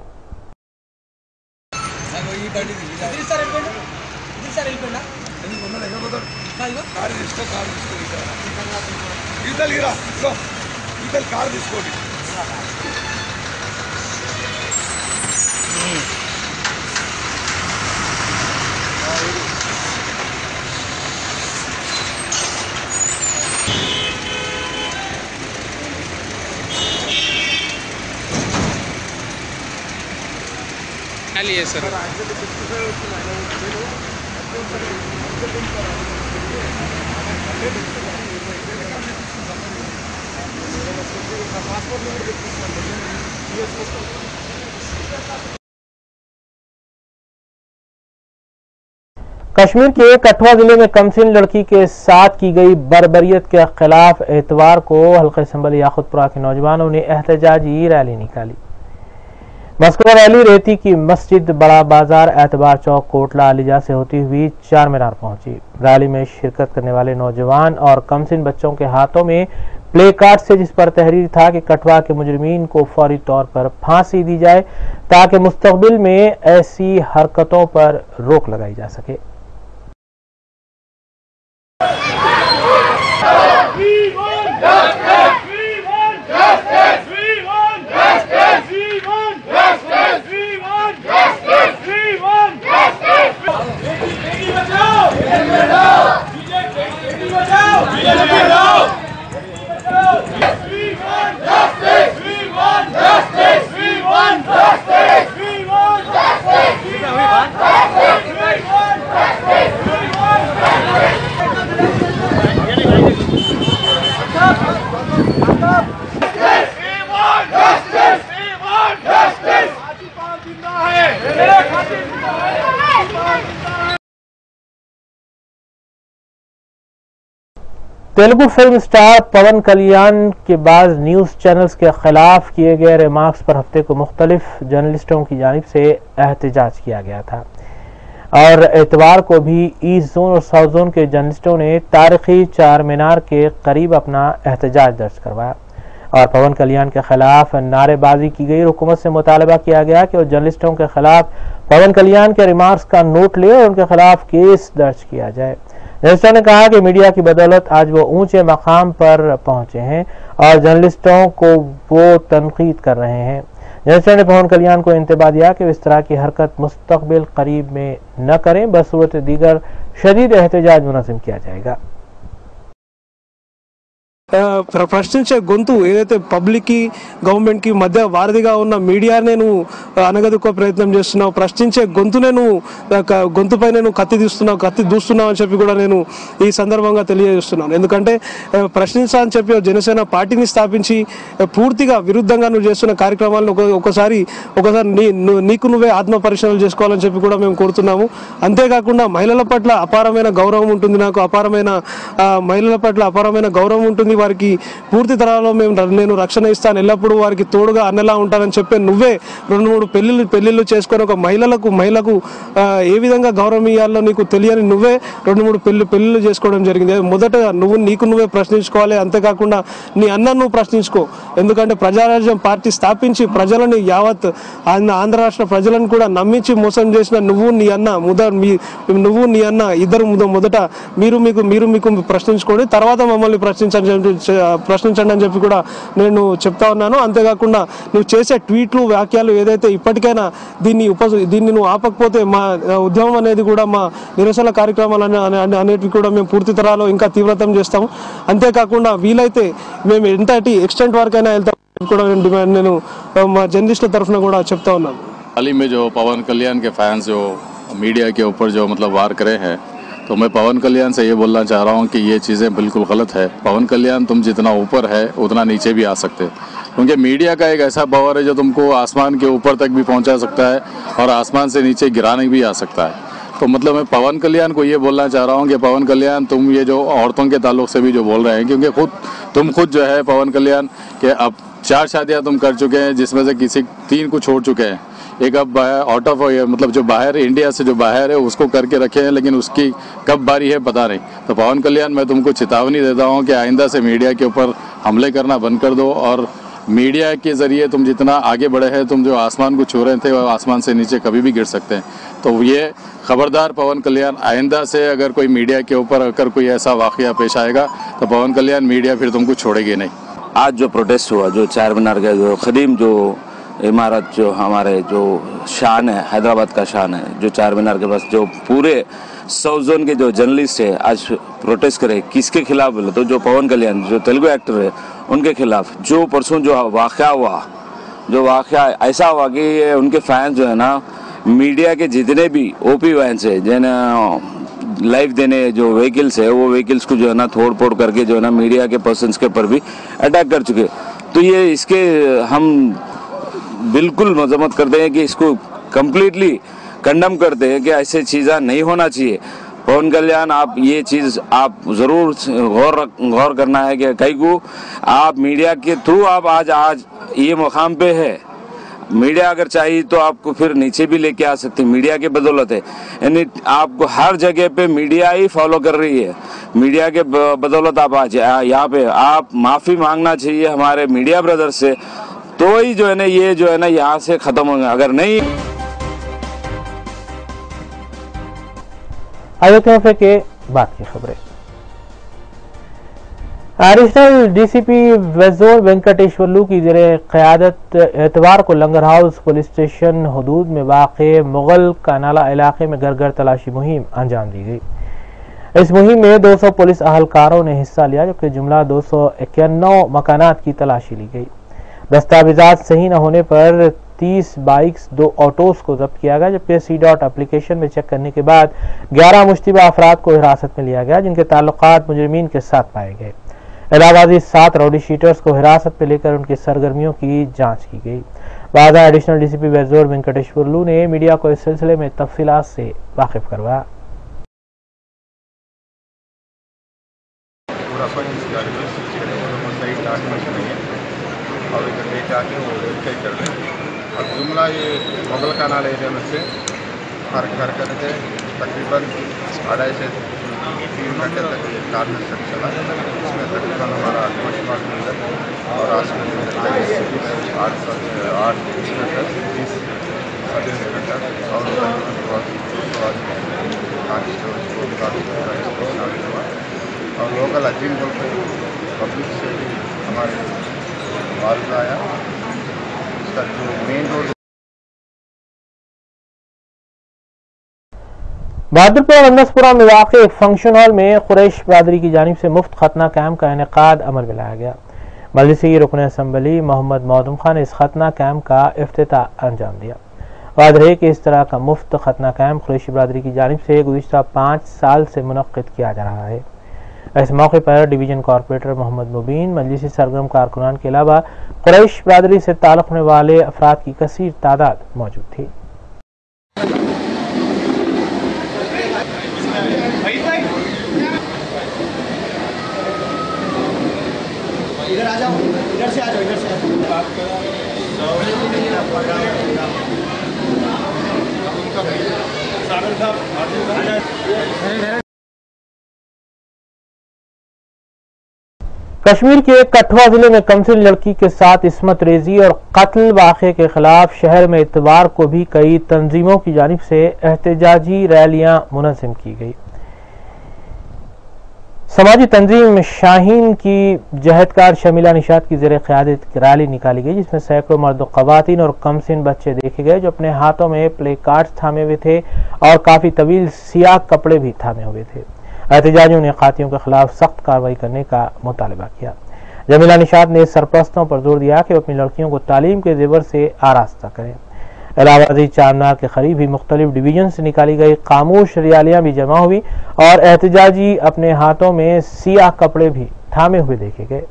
लिए सर कश्मीर के कठुआ जिले में कमसिन लड़की के साथ की गई बर्बरियत के खिलाफ एतवार को हल्का असम्बली याकुतपुरा के नौजवानों ने एहतजाजी रैली निकाली। मस्कुरा रैली रेती की मस्जिद, बड़ा बाजार, एतबार चौक, कोटला अलीजा से होती हुई चार मीनार पहुंची। रैली में शिरकत करने वाले नौजवान और कमसिन बच्चों के हाथों में प्ले कार्ड से जिस पर तहरीर था कि कठुआ के मुजरिमीन को फौरी तौर पर फांसी दी जाए ताकि मुस्तकबिल में ऐसी हरकतों पर रोक लगाई जा सके। तेलुगु फिल्म स्टार पवन कल्याण के बाद न्यूज चैनल्स के खिलाफ किए गए रिमार्क्स पर हफ्ते को मुख्तलिफ जर्नलिस्टों की जानिब से एहतजाज किया गया था और एतवार को भी ईस्ट जोन और साउथ जोन के जर्नलिस्टों ने तारीखी चार मीनार के करीब अपना एहतजाज दर्ज करवाया और पवन कल्याण के खिलाफ नारेबाजी की गई। हुकूमत से मुतालबा किया गया कि वो जर्नलिस्टों के खिलाफ पवन कल्याण के रिमार्क्स का नोट ले और उनके खिलाफ केस दर्ज किया जाए। जर्नलिस्टों ने कहा कि मीडिया की बदौलत आज वो ऊंचे मकाम पर पहुंचे हैं और जर्नलिस्टों को वो तनकीद कर रहे हैं। जर्नलिस्टों ने पवन कल्याण को इंतबाह दिया कि इस तरह की हरकत मुस्तकबिल करीब में न करें, बसूरत दीगर शदीद एहतजाज मुनज़्ज़म किया जाएगा। ప్రశ్నించే గొంతు ఏదైతే పబ్లిక్కి గవర్నమెంట్కి మధ్య వారధిగా ఉన్న మీడియానే నువ్వు అనగదొక్క ప్రయత్నం చేస్తున్నావు, ప్రశ్నించే గొంతునే నువ్వు గొంతుపైన నువ్వు కత్తి దూస్తున్నావు అని చెప్పి కూడా నేను ఈ సందర్భంగా తెలియజేస్తున్నాను. ఎందుకంటే ప్రశ్నించాలని చెప్పి జనసేన పార్టీని స్థాపించి పూర్తిగా విరుద్ధంగా నువ్వు చేస్తున్న కార్యక్రమాలను ఒకసారి నీకు నువ్వే ఆత్మ పరిశీలన చేసుకోవాలని చెప్పి కూడా మేము కోరుతున్నాము. అంతేకాకుండా మహిళల పట్ల అపారమైన గౌరవం ఉంటుంది, నాకు మహిళల పట్ల అపారమైన గౌరవం ఉంటుంది, వారికి పూర్తి తరాల్లో నేను రక్షణ ఇస్తాను, ఎల్లప్పుడూ వారికి తోడుగా అన్నలా ఉంటానని చెప్పి నువ్వే 2-3 పెళ్లిళ్ళు చేసుకొని ఒక మహిళకు ఏ విధంగా గౌరవం ఇవ్వాలో నీకు తెలియని నువ్వే 2-3 పెళ్లిళ్ళు చేసుకోవడం జరిగింది. మొదట నీకు నువ్వే ప్రశ్నించుకోవాలి. అంతేకాకుండా నీ అన్నను నువ్వు ప్రశ్నించుకో. ఎందుకంటే ప్రజారాజ్యం పార్టీ స్థాపించి ప్రజలని యావత్ ఆంధ్ర రాష్ట్ర ప్రజలను కూడా నమ్మించి మోసం చేసిన నువ్వు నీ అన్న ఇద్దరు మొదట మీరు మీకు ప్రశ్నించుకోండి, తర్వాత మమ్మల్ని ప్రశ్నించండి అని చెప్పి కూడా నేను చెప్తా ఉన్నాను. అంతేకాకుండా నువ్వు చేసే ట్వీట్లు వ్యాఖ్యలు ఏదైతే ఇప్పటికైనా దీన్ని నువ్వు ఆపకపోతే మా ఉద్యమం అనేది కూడా మా నిరసన కార్యక్రమాలు అనేటివి కూడా మేము పూర్తి తరాలో ఇంకా తీవ్రతం చేస్తాము. అంతేకాకుండా వీలైతే మేము ఎంతటి ఎక్స్టెంట్ వరకైనా వెళ్తాం కూడా నేను మా జర్నలిస్టుల తరఫున కూడా చెప్తా ఉన్నాను. हाल ही में जो पवन कल्याण के फैंस जो मीडिया के ऊपर जो मतलब वार करे हैं, तो मैं पवन कल्याण से ये बोलना चाह रहा हूँ कि ये चीज़ें बिल्कुल गलत है. पवन कल्याण तुम जितना ऊपर है उतना नीचे भी आ सकते, क्योंकि मीडिया का एक ऐसा पावर है जो तुमको आसमान के ऊपर तक भी पहुँचा सकता है और आसमान से नीचे गिराने भी आ सकता है. तो मतलब मैं पवन कल्याण को ये बोलना चाह रहा हूँ कि पवन कल्याण तुम ये जो औरतों के ताल्लुक से भी जो बोल रहे हैं, क्योंकि तुम खुद जो है पवन कल्याण के अब 4 शादियाँ तुम कर चुके हैं, जिसमें से किसी 3 को छोड़ चुके हैं. एक अब आउट ऑफ मतलब जो बाहर इंडिया से जो बाहर है उसको करके रखे हैं, लेकिन उसकी कब बारी है पता नहीं. तो पवन कल्याण मैं तुमको चेतावनी देता हूँ कि आइंदा से मीडिया के ऊपर हमले करना बंद कर दो, और मीडिया के ज़रिए तुम जितना आगे बढ़े हैं, तुम जो आसमान को छू रहे थे वो आसमान से नीचे कभी भी गिर सकते हैं. तो ये खबरदार पवन कल्याण, आइंदा से अगर कोई मीडिया के ऊपर अगर कोई ऐसा वाक़या पेश आएगा तो पवन कल्याण मीडिया फिर तुमको छोड़ेगी नहीं. आज जो प्रोटेस्ट हुआ, जो चार मीनार का जो कदीम जो इमारत जो हमारे जो शान है, हैदराबाद का शान है, जो चार मीनार के पास जो पूरे साउथ जोन के जो जर्नलिस्ट है आज प्रोटेस्ट करे, किसके खिलाफ बोले तो जो पवन कल्याण जो तेलुगु एक्टर है उनके खिलाफ. जो परसों जो वाक़या हुआ, जो वाक़या ऐसा हुआ कि उनके फैंस जो है ना मीडिया के जितने भी ओपी वैंस है जिन्हें लाइव देने जो व्हीकल्स है वो व्हीकल्स को जो है ना तोड़ फोड़ करके जो है ना मीडिया के पर्सन्स के ऊपर भी अटैक कर चुके. तो ये इसके हम बिल्कुल मजम्मत करते हैं कि इसको कम्प्लीटली कंडम करते हैं कि ऐसे चीज़ें नहीं होना चाहिए. पवन कल्याण आप ये चीज़ आप ज़रूर गौर करना है कि कई को आप मीडिया के थ्रू आप आज ये मुकाम पे है. मीडिया अगर चाहिए तो आपको फिर नीचे भी लेके आ सकती, मीडिया के बदौलत है. यानी आपको हर जगह पे मीडिया ही फॉलो कर रही है, मीडिया के बदौलत आप आज यहाँ पे आप माफ़ी मांगना चाहिए हमारे मीडिया ब्रदर्स से, तो ही जो है ना ये जो है ना यहाँ से ख़त्म होंगे. अगर नहीं अयोध्या के बाद की खबरें. एडिशनल डीसीपी वेजोर वेंकटेश्वरलू की ज़ेरे क़यादत एतवार को लंगर हाउस पुलिस स्टेशन हदूद में वाक़े मुगल का नाला इलाके में घर घर तलाशी मुहिम अंजाम दी गई. इस मुहिम में 200 पुलिस अहलकारों ने हिस्सा लिया, जबकि जुमला 291 मकानात की तलाशी ली गई. दस्तावेजात सही न होने पर 30 बाइक्स 2 ऑटोस को जब्त किया गया, जबकि C.डॉट एप्लीकेशन में चेक करने के बाद 11 मुश्तबा अफराद को हिरासत में लिया गया, जिनके ताल्लुकात मुजरिमीन के साथ पाए गए. इलाहाबादी 7 राउडी शीटर्स को हिरासत में लेकर उनकी सरगर्मियों की जांच की गई. बाद एडिशनल डीसीपी वेजोर वेंकटेश्वरलू ने मीडिया को इस सिलसिले में तफसीलात से वाकिफ करवाया. और इधर लेके आके वो वेरीफाई कर रहे हैं. और जुमला ये मुगल कनाल एरिया में से हर घर करके तकरीबन 2.5 से 3 घंटे तक ये कार में सब चला. इसमें तकरीबन हमारा आत्मविश्वास मिलकर और आसमान में 8 इंस्पेक्टर 30 सब इंस्पेक्टर और और लोकल अजीम बोल के पब्लिक से हमारे वार्ड आया. इसका जो मेन रोड बहादुरपुर और अंदसपुरा में वाक़ एक फंक्शन हॉल में कुरैश बरादरी की जानिब से मुफ्त खतना कैंप का इनेकाद अमल में लाया गया। मजलिसी रुकन असम्बली मोहम्मद मौदूम खान ने इस खतना कैंप का इफ्तिताह अंजाम दिया। वाज़ेह है कि इस तरह का मुफ्त खतना कैंप कुरैशी बरादरी की जानिब से गुज़िश्ता 5 साल से मुनक्किद किया जा रहा है। इस मौके पर डिवीजन कॉर्पोरेटर मोहम्मद मुबीन, मजलिसी सरगर्म कारकुनान के अलावा कुरैश बरादरी से ताल्लुक़ रखने वाले अफराद की कसीर तादाद मौजूद थी। इधर आ जाओ, इधर से आ जाओ, इधर से बात करो। कश्मीर के कठुआ जिले में कमसिन लड़की के साथ इस्मत रेजी और कत्ल वाक़े के खिलाफ शहर में इतवार को भी कई तंजीमों की जानिब से एहतजाजी रैलियां मुनज़्ज़म की गई। समाजी तंजीम शाहीन की जहदकार शमीला निशात की ज़ेर क़यादत रैली निकाली गई, जिसमें सैकड़ों मर्द ख़वातीन और कमसिन बच्चे देखे गए जो अपने हाथों में प्ले कार्ड्स थामे हुए थे और काफ़ी तवील सियाह कपड़े भी थामे हुए थे। एहतजाजियों ने कातियों के खिलाफ सख्त कार्रवाई करने का मुतालबा किया। जमीला निशात ने सरपरस्तों पर जोर दिया कि वो अपनी लड़कियों को तालीम के ज़ेवर से आरास्ता करें। इलाहाबादी चारमीनार के करीब ही मुख्तलिफ डिवीजन से निकाली गई खामोश रैलियां भी जमा हुई और एहतजाजी अपने हाथों में सियाह कपड़े भी थामे हुए देखे गए।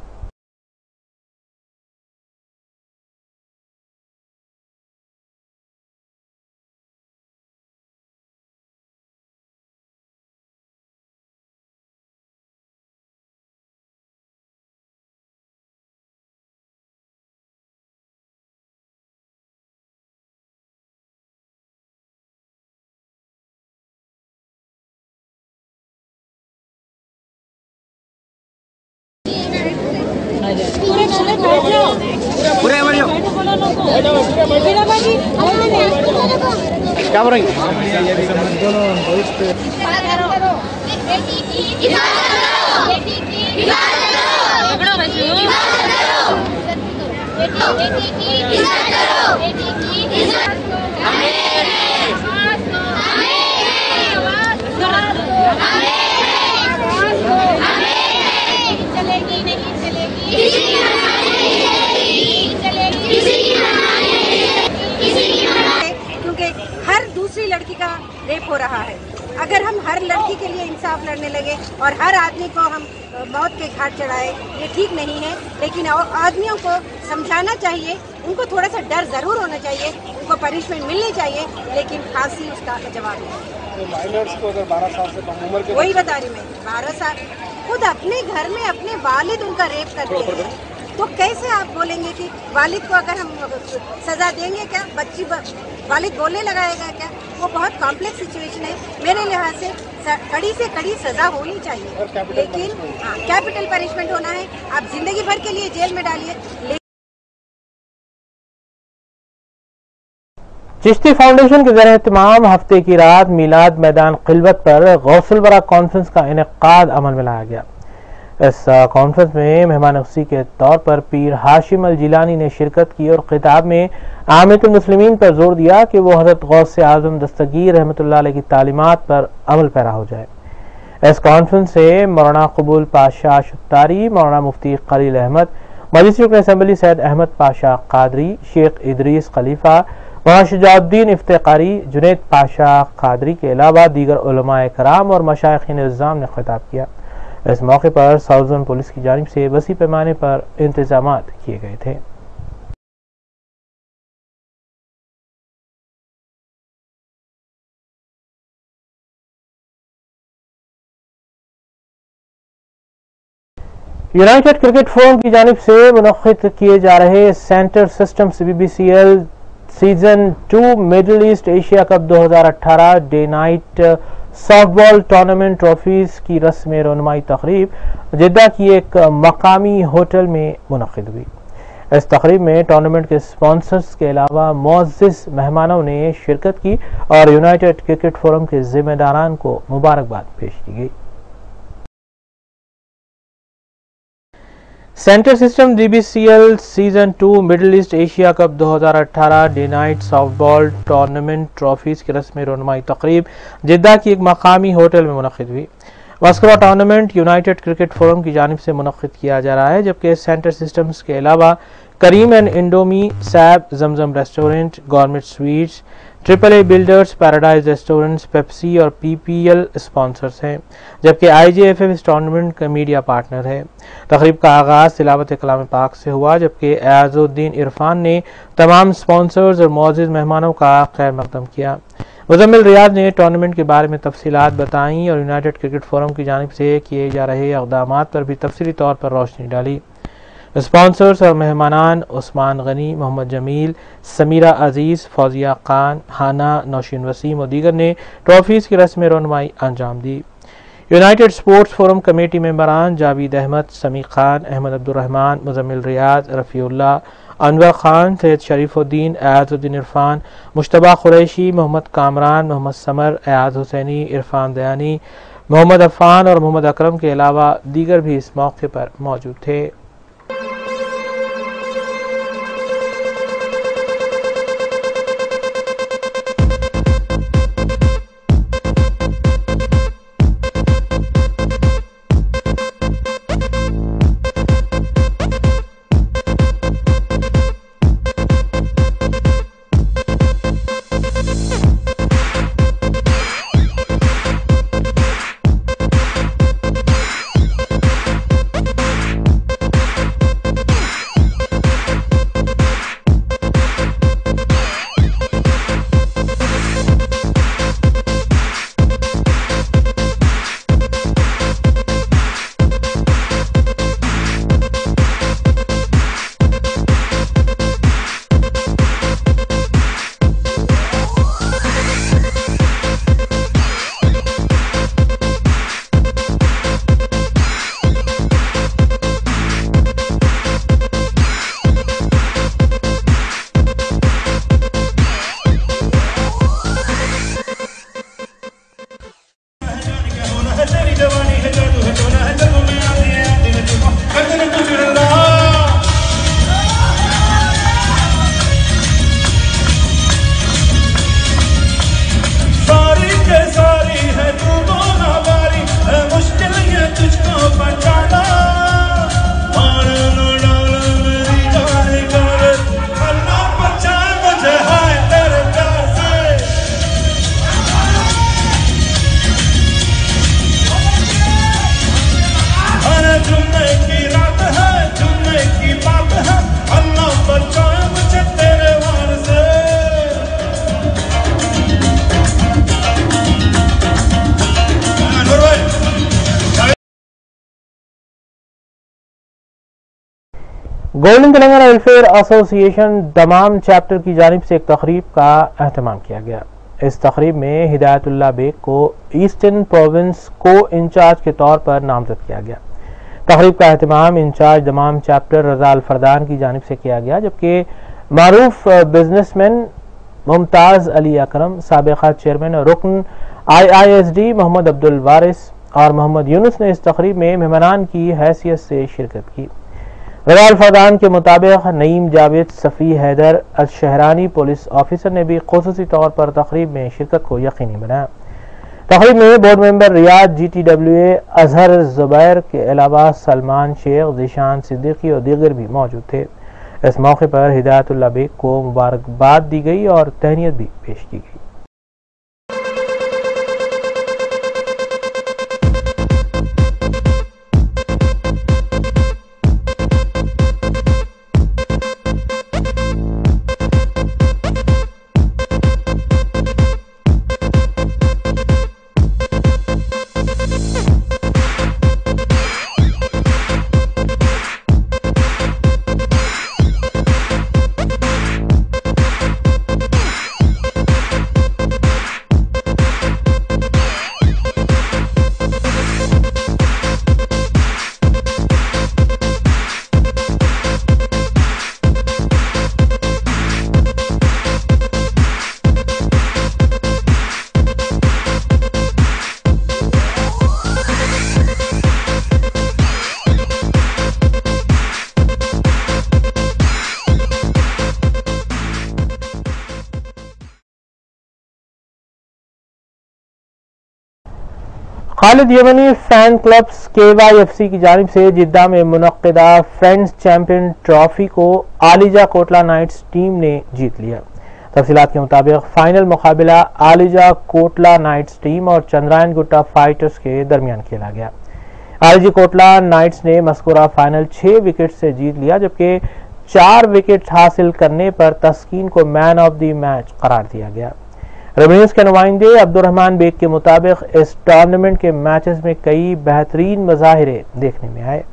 क्या बोलेंगे? लड़की का रेप हो रहा है। अगर हम हर लड़की के लिए इंसाफ लड़ने लगे और हर आदमी को हम मौत के घाट चढ़ाए, ये ठीक नहीं है। लेकिन आदमियों को समझाना चाहिए, उनको थोड़ा सा डर जरूर होना चाहिए, उनको पनिशमेंट मिलनी चाहिए, लेकिन फांसी उसका जवाब है। माइनर्स को अगर 12 साल से कम उम्र के, वही बता रही मैं, 12 साल खुद अपने घर में अपने वालिद उनका रेप करते हैं, तो कैसे आप बोलेंगे कि वालिद को अगर हम सजा देंगे क्या? बच्ची वालिद बोलने लगाएगा क्या? वो बहुत कॉम्प्लेक्स सिचुएशन है। मेरे लिहाज से कड़ी से कड़ी सजा होनी चाहिए, लेकिन कैपिटल पनिशमेंट होना है। आप जिंदगी भर के लिए जेल में डालिए। चिश्ती फाउंडेशन के ज़रिए तमाम हफ्ते की रात मिलाद मैदान खिलवत पर गौसल बरा कॉन्फ्रेंस का इनेकाद अमल में लाया गया। इस कॉन्फ्रेंस में मेहमान खुशी के तौर पर पीर हाशिम अल जिलानी ने शिरकत की और खिताब में आमितुल मुस्लिमीन पर जोर दिया कि वो हज़रत गौस आज़म दस्तगीर रहमतुल्लाह अलैह की तालीमात पर अमल पैरा हो जाए। इस कॉन्फ्रेंस से मौलाना कबूल पाशा शुत्तारी, मौलाना मुफ्ती खलील अहमद, मजलिस रुकन असम्बली सैयद अहमद पाशा कादरी, शेख इदरीस खलीफा, मौलाना शुजाउद्दीन इफ्तिकारी, जुनैद पाशा कादरी के अलावा दीगर उलमाए कराम और मशाइखीन इस्लाम ने खिताब किया। इस मौके पर साउथ जोन पुलिस की जानिब से वसी पैमाने पर इंतजामात किए गए थे। यूनाइटेड क्रिकेट फोरम की जानिब से मुनक्किद किए जा रहे centre systems BBCL season 2 middle east Asia cup 2018 day night softball tournament trophies की रस्म रौनमाई तकरीब जिद्दा की एक मकामी होटल में मुनक्किद हुई। इस तकरीब में टूर्नामेंट के स्पॉन्सर्स के अलावा मुअज़्ज़िज़ मेहमानों ने शिरकत की और यूनाइटेड क्रिकेट फोरम के जिम्मेदारान को मुबारकबाद पेश की गई। Centre system DBCL season 2 middle east Asia cup 2018 day night softball tournament trophies की रस्मी रौनमाई तकरीब जिद्दा की एक मकामी होटल में मुनक़िद हुई। मस्करा टूर्नामेंट यूनाइटेड क्रिकेट फोरम की जानिब से मुनक़िद किया जा रहा है, जबकि सेंटर सिस्टम्स के अलावा करीम एंड इंडोमी, सैब, Zamzam restaurant, government sweets, AAA builders, paradise restaurants, Pepsi और PPL स्पॉन्सर्स हैं, जबकि IJFF इस टूर्नामेंट का मीडिया पार्टनर है। तकरीब का आगाज़ तिलावत कलाम पाक से हुआ, जबकि एयाजुद्दीन इरफान ने तमाम स्पॉन्सर्स और मौजूद मेहमानों का खैर मकदम किया। मुजम्मिल रियाज ने टूर्नामेंट के बारे में तफसीलात बताईं और यूनाइटेड क्रिकेट फोरम की जानिब से किए जा रहे इक़दामात पर भी तफसीली तौर पर रोशनी डाली। स्पॉन्सर्स और मेहमानान उस्मान गनी, मोहम्मद जमील, समीरा अजीज़, फौजिया खान, हाना, नौशीन वसीम और दीगर ने ट्रॉफीज़ की रस्म रौनमाई अंजाम दी। यूनाइटेड स्पोर्ट्स फोरम कमेटी मेंबरान जावेद अहमद, समी खान, अहमद अब्दुर्रहमान, मुजम्मिल रियाज, रफ़ीउल्लाह, अनवर खान, सैयद शरीफुद्दीन, एयाजुद्दीन इरफान, मुश्तबा कुरैशी, मोहम्मद कामरान, मोहम्मद समर, एयाज हुसैनी, इरफान दयानी, मोहम्मद अफ़ान और मोहम्मद अकरम के अलावा दीगर भी इस मौके पर मौजूद थे। Golden Telangana welfare association Dammam chapter की जानिब से एक तकरीब का अहतमाम किया गया। इस तकरीब में हिदायतुल्लाह बेग को ईस्टर्न प्रोविंस को इंचार्ज के तौर पर नामजद किया गया। तकरीब का अहतमाम इंचार्ज दमाम चैप्टर रजा अल फरदान की जानिब से किया गया, जबकि मारूफ बिजनेसमैन मुमताज़ अली अकरम, साबिक़ा चेयरमैन और रुकन IISD मोहम्मद अब्दुल वारिस और मोहम्मद यूनुस ने इस तकरीब में मेहमानान की हैसियत से शिरकत की। रजा अल फरदान के मुताबिक Naeem Javed, Safi Haider, Ashahrani police officer ने भी खुसूसी तौर पर तकरीब में शिरकत को यकीनी बनाया। तकरीब में board member Riyaz, GTWA, Azhar Zubair के अलावा सलमान शेख, ज़ीशान सिद्दीकी और दीगर भी मौजूद थे। इस मौके पर हिदायतुल्लाह बेग को मुबारकबाद दी गई और तहनीत भी पेश की गई। Khalid Yamani fan clubs KYFC की जानिब से जिद्दा में मुनक्किदा फ्रेंड्स चैंपियन ट्रॉफी को आलिजा कोटला नाइट्स टीम ने जीत लिया। तफसीलात के मुताबिक फाइनल मुकाबला आलिजा कोटला नाइट्स टीम और चंद्रायन गुट्टा फाइटर्स के दरमियान खेला गया। आलिजा कोटला नाइट्स ने मस्कुरा फाइनल 6 विकेट से जीत लिया, जबकि 4 विकेट हासिल करने पर तस्कीन को मैन ऑफ द मैच करार दिया गया। रेवेन्यूज के नुमाइंदे अब्दुर्रहमान बेग के मुताबिक इस टूर्नामेंट के मैचेस में कई बेहतरीन मज़ाहिरे देखने में आए।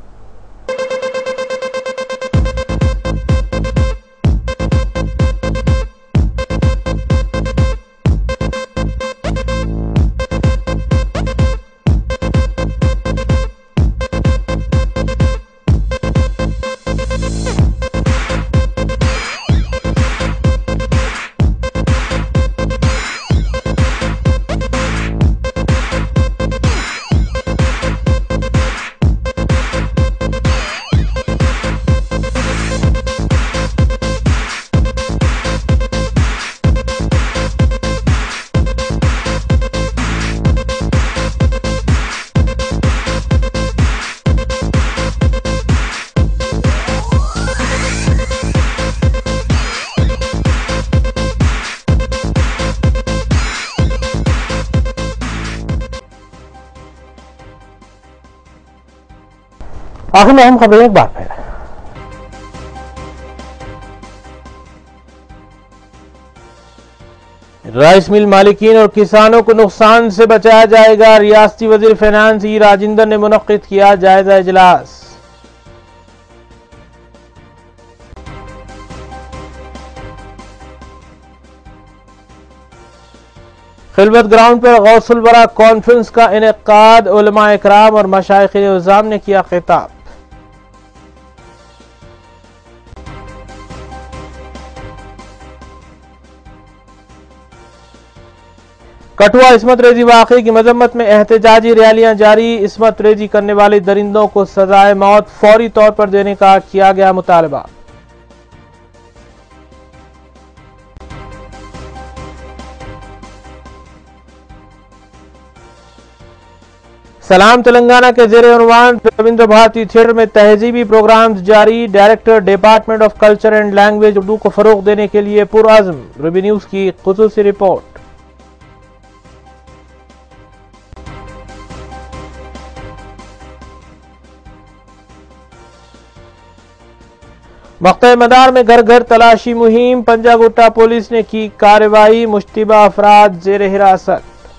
आखिर में हम खबरें एक बार फिर। राइस मिल मालिकीन और किसानों को नुकसान से बचाया जाएगा। रियासती वजीर फाइनेंस ई राजेंद्र ने मुनक्किद किया जायजा इजलास। खिलवत ग्राउंड पर गौसुल बरा कॉन्फ्रेंस का इनेकाद, उलमा इकराम और मशाइख-ए-निज़ाम ने किया खिताब। कठुआ इस्मत रेजी वाक़े की मजम्मत में एहतजाजी रैलियां जारी। इस्मत रेजी करने वाले दरिंदों को सजाए मौत फौरी तौर पर देने का किया गया मुतालबा। सलाम तेलंगाना के ज़ेर-ए-उन्वान रविंद्र भारती थिएटर में तहजीबी प्रोग्राम्स जारी। Director department of culture and language Urdu को फरोग देने के लिए पुरअज़्म। रूबी न्यूज़ की खुसूसी रिपोर्ट। मक़्ता मदार में घर घर तलाशी मुहिम। पंजागुट्टा पुलिस ने की कार्रवाई। मुश्तबा अफराद ज़ेर हिरासत।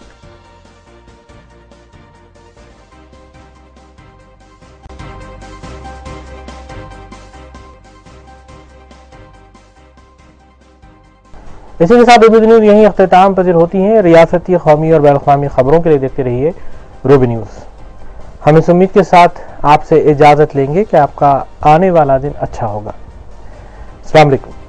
इसी के साथ रूबी न्यूज़ यहीं अख्तिताम पज़ीर होती हैं। रियासती, कौमी और बैनुल-अक़वामी खबरों के लिए देखते रहिए रूबी न्यूज़। हम इस उम्मीद के साथ आपसे इजाज़त लेंगे कि आपका आने वाला दिन अच्छा होगा। अस्सलाम वालेकुम।